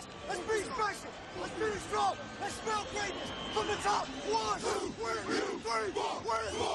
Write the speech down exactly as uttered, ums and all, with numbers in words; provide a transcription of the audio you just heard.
fast. Let's be special. Let's finish strong. Let's spell greatness from the top. One, two, three, three, four,